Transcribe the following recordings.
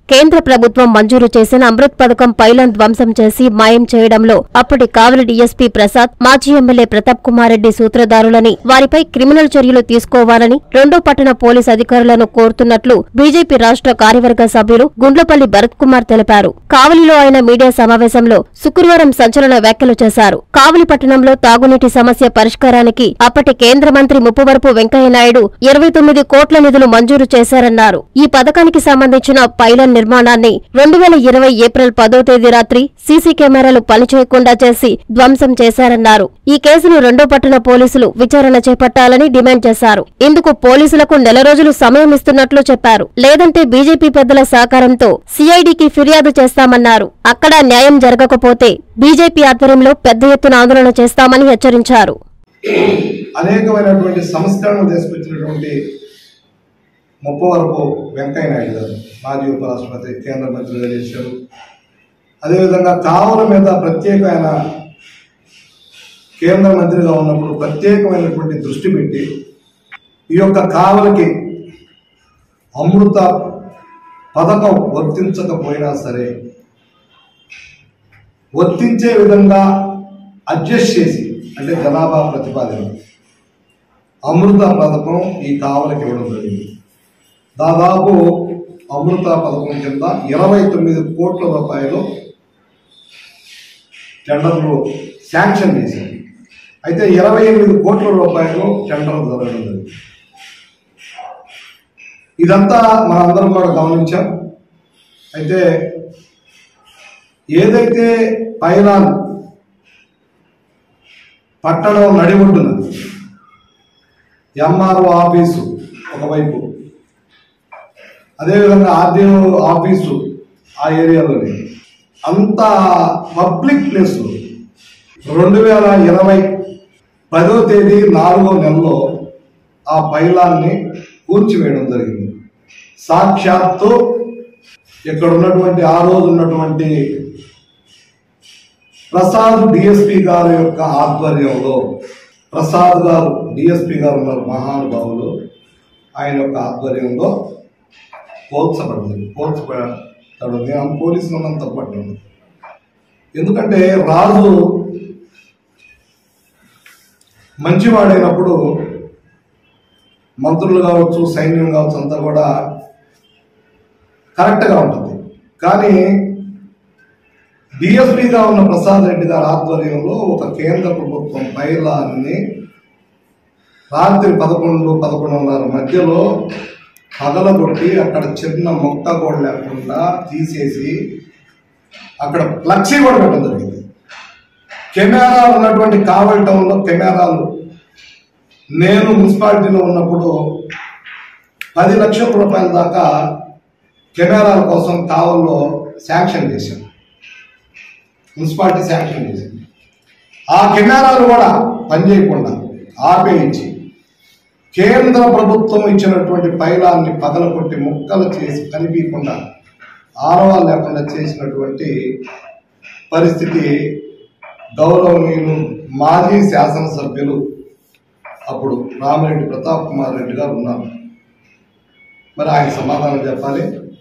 కేంద్ర ప్రభుత్వం మంజూరు చేసిన అమృత్ పథకం పైలాన్ ధ్వంసం చేసి మాయం చేయడంలో అప్పటి కావలి డీఎస్పీ ప్రసాద్, మాజీ ఎమ్మెల్యే ప్రతాప్ కుమార్ రెడ్డి సూత్రధారులని, వారిపై క్రిమినల్ చర్యలు తీసుకోవాలని 2వ పట్టణ పోలీస్ అధికారులను కోరుతున్నట్లు బీజేపీ రాష్ట్ర కార్యవర్గ సభ్యులు గుండ్లపల్లి భరత్ కుమార్ తెలిపారు. కావలిలో ఆయన మీడియా సమావేశంలో శుక్రవారం సంచలన వ్యాఖ్యలు చేశారు. కావలి పట్టణంలో తాగునీటి సమస్య పరిష్కారానికి అప్పటి కేంద్ర మంత్రి ముప్పవరపు వెంకయ్యనాయుడు 29 కోట్ల నిధులు మంజూరు చేశారన్నారు. ఈ పథకానికి సంబంధించిన పైలాన్ నిర్మాణాన్ని 2020 ఏప్రిల్ 10వ తేదీ రాత్రి సీసీ కెమెరాలు పనిచేయకుండా చేసి ధ్వంసం చేశారన్నారు. ఈ కేసును 2వ పట్టణ పోలీసులు విచారణ చేపట్టాలని డిమాండ్ చేశారు. ఇందుకు పోలీసులకు నెల రోజులు సమయం ఇస్తున్నట్లు చెప్పారు. లేదంటే బీజేపీ పెద్దల సహకారంతో సిఐడికి ఫిర్యాదు చేస్తామన్నారు. అక్కడ న్యాయం జరగకపోతే బీజేపీ ఆధ్వర్యంలో పెద్ద ఎత్తున ఆందోళన చేస్తామని హెచ్చరించారు. అనేకమైనటువంటి సంస్కరణలు తీసుకొచ్చినటువంటి ముప్పవరపు వెంకయ్యనాయుడు గారు మాజీ ఉపరాష్ట్రపతి, కేంద్ర మంత్రిగా చేశారు. అదేవిధంగా కావల మీద ప్రత్యేకమైన కేంద్ర మంత్రిగా ఉన్నప్పుడు ప్రత్యేకమైనటువంటి దృష్టి పెట్టి ఈ యొక్క కావలకి అమృత పథకం వర్తించకపోయినా సరే వర్తించే విధంగా అడ్జస్ట్ చేసి, అంటే జనాభా ప్రతిపాదన అమృత పథకం ఈ కావలకి ఇవ్వడం జరిగింది. దాదాపు అమృత పథకం కింద 29 కోట్ల రూపాయలు టెండర్లు శాంక్షన్ చేశారు. అయితే 28 కోట్ల రూపాయలు టెండర్లు జరగడం జరిగింది. ఇదంతా మనందరం కూడా గమనించాం. అయితే ఏదైతే పైలాన్ పట్టణం నడిబొడ్డున్నది, ఎంఆర్ఓ ఆఫీసు ఒకవైపు, అదేవిధంగా ఆర్డీఓ ఆఫీసు ఆ ఏరియాలోనే, అంత పబ్లిక్ ప్లేస్ 2020 10వ తేదీ 4వ నెలలో ఆ పైలాన్ని కూల్చివేయడం జరిగింది. సాక్షాత్తు ఇక్కడ ఉన్నటువంటి ఆ రోజు ఉన్నటువంటి ప్రసాద్ డిఎస్పీ గారి యొక్క ఆధ్వర్యంలో, ప్రసాద్ గారు డిఎస్పీ గారు ఉన్నారు మహానుభావులు, ఆయన యొక్క ఆధ్వర్యంలో పోల్చబడింది. పోలీసులు ఉన్నంత పడ్డాను. ఎందుకంటే రాజు మంచివాడైనప్పుడు మంత్రులు కావచ్చు, సైన్యం కావచ్చు, అంతా కూడా కరెక్ట్గా ఉంటుంది. కానీ డిఎస్పీగా ఉన్న ప్రసాద్ రెడ్డి గారి ఆధ్వర్యంలో ఒక కేంద్ర ప్రభుత్వం పైలాన్ని రాత్రి 11-11:30 మధ్యలో పగలగొట్టి అక్కడ చిన్న మొక్క కూడా లేకుండా తీసేసి అక్కడ ఫ్లెక్సీ కూడా పెట్టడం జరిగింది. కెమెరాలు ఉన్నటువంటి కావలి టౌన్లో కెమెరాలు నేను మున్సిపాలిటీలో ఉన్నప్పుడు 10 లక్షల రూపాయల దాకా కెమెరాల కోసం కావల్లో శాంక్షన్ చేశాం. మున్సిపాలిటీ శాంక్షన్ చేసింది. ఆ కెమెరాలు కూడా పనిచేయకుండా ఆపేయించి కేంద్ర ప్రభుత్వం ఇచ్చినటువంటి పైలాన్ని పగలకొట్టి ముక్కలు చేసి కనిపించకుండా ఆనవాళ్ళు లేకుండా చేసినటువంటి పరిస్థితి గౌరవనీయులు మాజీ శాసనసభ్యులు అప్పుడు రామిరెడ్డి ప్రతాప్ కుమార్ రెడ్డి గారు ఉన్నారు. మరి ఆయన సమాధానం చెప్పాలి.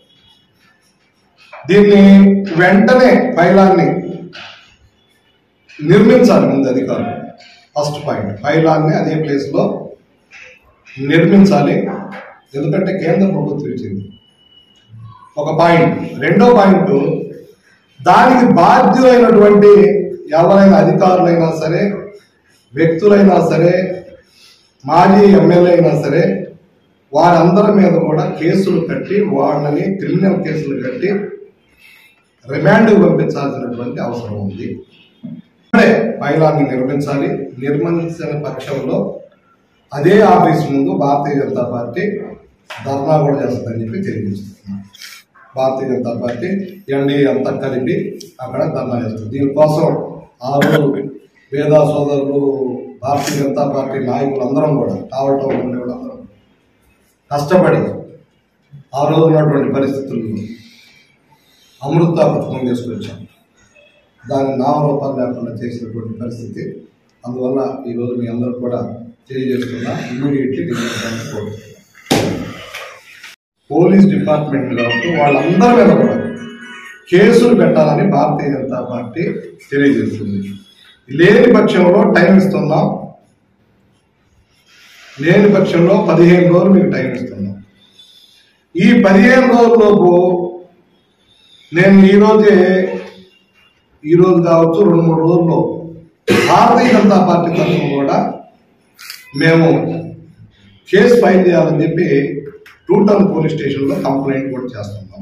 దీన్ని వెంటనే పైలాన్ని నిర్మించాలి. ముందు అధికారులు ఫస్ట్ పాయింట్, పైలాన్ని అదే ప్లేస్లో నిర్మించాలి. ఎందుకంటే కేంద్ర ప్రభుత్వం ఇచ్చింది ఒక పాయింట్. రెండో పాయింట్, దానికి బాధ్యులైనటువంటి ఎవరైనా అధికారులైనా సరే, వ్యక్తులైనా సరే, మాజీ ఎమ్మెల్యే అయినా సరే, వారందరి మీద కూడా కేసులు కట్టి వాళ్ళని క్రిమినల్ కేసులు కట్టి రిమాండ్కు పంపించాల్సినటువంటి అవసరం ఉంది. పైలాన్ని నిర్మించాలి. నిర్మించిన పక్షంలో అదే ఆఫీస్ ముందు భారతీయ జనతా పార్టీ ధర్నా కూడా చేస్తుందని చెప్పి తెలియజేస్తున్నాం. భారతీయ జనతా పార్టీ ఎన్డీఏ అంతా కలిపి అక్కడ ధర్నా చేస్తుంది. దీనికోసం ఆ రోజు వేదా సోదరులు, భారతీయ జనతా పార్టీ నాయకులు అందరం కూడా కావలి టౌన్ ఉండేవాళ్ళు అందరం కష్టపడి ఆ రోజు ఉన్నటువంటి పరిస్థితులను అమృత పథకం తీసుకొచ్చాం. దాన్ని నామరూపాలు లేకుండా చేసినటువంటి పరిస్థితి. అందువల్ల ఈరోజు మీ అందరూ కూడా తెలియజేస్తున్నా, ఇమ్మీడియట్లీ పోలీస్ డిపార్ట్మెంట్ కావచ్చు వాళ్ళందరి మీద కూడా కేసులు పెట్టాలని భారతీయ జనతా పార్టీ తెలియజేస్తుంది. లేని పక్షంలో టైం ఇస్తున్నాం, లేని పక్షంలో 15 రోజులు మీకు టైం ఇస్తున్నాం. ఈ 15 రోజుల్లోపు నేను ఈరోజు కావచ్చు 2-3 రోజుల్లో భారతీయ జనతా పార్టీ తరఫున కూడా మేము కేసు ఫైల్ చేయాలని చెప్పి టూటౌన్ పోలీస్ స్టేషన్లో కంప్లైంట్ కూడా చేస్తున్నాం.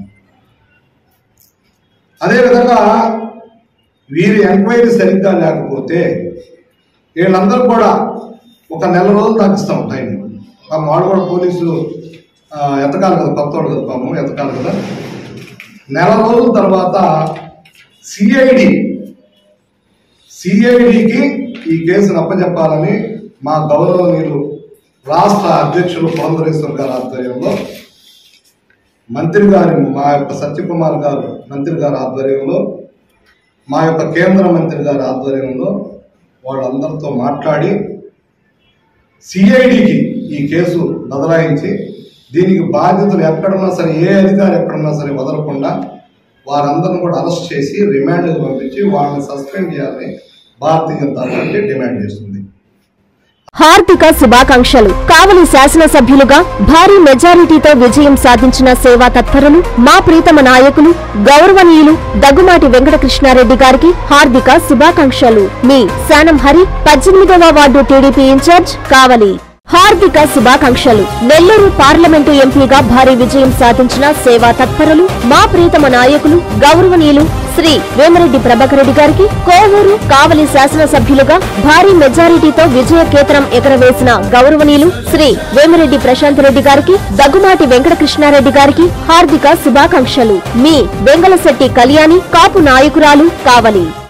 అదేవిధంగా వీరి ఎంక్వైరీ సరిగ్గా లేకపోతే వీళ్ళందరూ కూడా ఒక నెల రోజులు దాకా ఇస్తాం టైం. వాడు కూడా పోలీసులు ఎతకాలి కదా, కొత్త వాడు కదా, పాము ఎతకాలి కదా. నెల రోజుల తర్వాత సిఐడికి ఈ కేసును అప్పచెప్పాలని మా గౌరవనీయులు రాష్ట్ర అధ్యక్షులు పురంధరేశ్వర్ గారి ఆధ్వర్యంలో మంత్రి గారి మా యొక్క సత్యకుమార్ గారు మంత్రి గారి ఆధ్వర్యంలో మా యొక్క కేంద్ర మంత్రి గారి ఆధ్వర్యంలో వాళ్ళందరితో మాట్లాడి సిఐడికి ఈ కేసు బదలాయించి దీనికి బాధ్యతలు ఎక్కడున్నా సరే, ఏ అధికారి ఎక్కడున్నా సరే వదలకుండా వారందరిని కూడా అరెస్ట్ చేసి రిమాండ్కి పంపించి వాళ్ళని సస్పెండ్ చేయాలని భారతీయ జనతా పార్టీ డిమాండ్ చేస్తుంది. హార్దిక శుభాకాంక్షలు. కావలి శాసనసభ్యులుగా భారీ మెజారిటీతో విజయం సాధించిన సేవా తత్పరులు మా ప్రీతమ నాయకులు గౌరవనీయులు దగ్గుమాటి వెంకటకృష్ణారెడ్డి గారికి హార్దిక శుభాకాంక్షలు. మీ శానం హరి, 18వ వార్డు టీడీపీ ఇన్ఛార్జ్, కావలి. హార్దిక శుభాకాంక్షలు. నెల్లూరు పార్లమెంటు ఎంపీగా భారీ విజయం సాధించిన సేవా తత్పరులు మా ప్రీతమ నాయకులు గౌరవనీయులు శ్రీ వేమిరెడ్డి ప్రభాకర్ రెడ్డి గారికి, కోవూరు కావలి శాసనసభ్యులుగా భారీ మెజారిటీతో విజయకేతనం ఎగరవేసిన గౌరవనీయులు శ్రీ వేమిరెడ్డి ప్రశాంత్ రెడ్డి గారికి, దగ్గుమాటి వెంకటకృష్ణారెడ్డి గారికి హార్దిక శుభాకాంక్షలు. మీ వెంగళశెట్టి కళ్యాణి, కాపు నాయకురాలు, కావలి.